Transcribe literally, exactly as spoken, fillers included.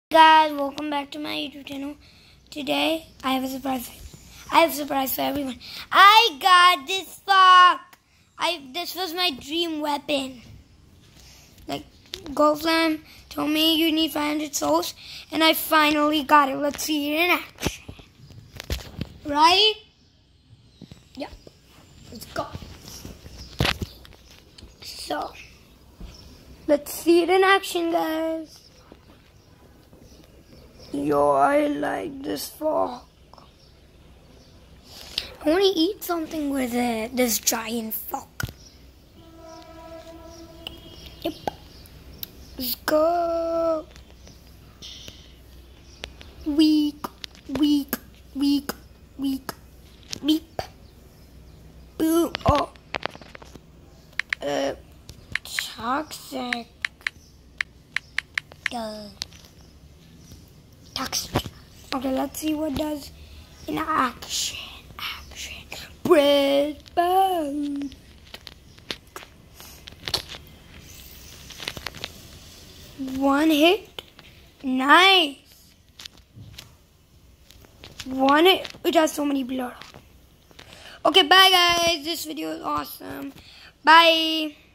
Guys, welcome back to my YouTube channel. Today I have a surprise. I have a surprise for everyone. I got this fuck. I this was my dream weapon. Like Goldflam told me you need five hundred souls, and I finally got it. Let's see it in action. Right? Yeah. Let's go. So let's see it in action, guys. Yo, I like this fork. I want to eat something with it. This giant fork. Yep. Let's go. Weak, weak, weak, weak, beep. Boo. Oh. Uh, toxic. Duh. Toxic. Okay, let's see what does in action. Action. Bread boat. One hit. Nice. One hit. It has so many blood. Okay, bye guys. This video is awesome. Bye.